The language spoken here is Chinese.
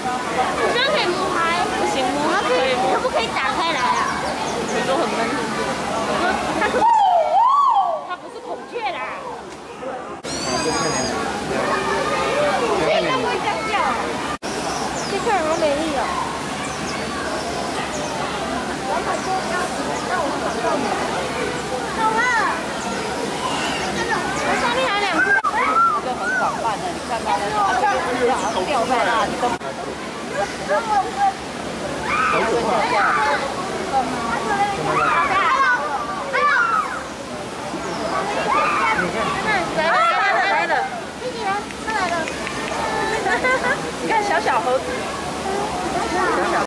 我觉得可以摸拍，不行摸，它可以摸，可不可以打开来啊？你说很闷是不是？我说它可，它不是孔雀啦。哎，它不会这样叫。这客人好美丽哦。老板说让我找到你。好了。下面还有2只。这很广泛的，你看它的，它就好像掉在那里都。好可怕！来了，弟弟来，他来了。你看小猴子。